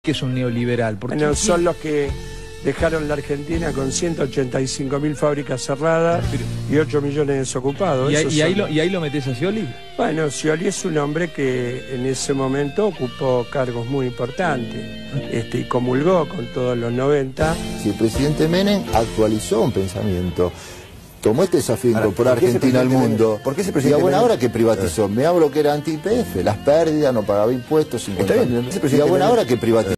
que es un neoliberal. Bueno, son los que dejaron la Argentina con 185.000 fábricas cerradas y 8 millones de desocupados. ¿Y ahí lo metés a Scioli? Bueno, Scioli es un hombre que en ese momento ocupó cargos muy importantes y comulgó con todos los 90. Si el presidente Menem actualizó un pensamiento, tomó este desafío de incorporar Argentina al mundo. ¿Por qué ese presidente? Y a buena hora que privatizó. Me hablo que era anti-IPF, las pérdidas, no pagaba impuestos, 50 millones. Y a buena hora que privatizó.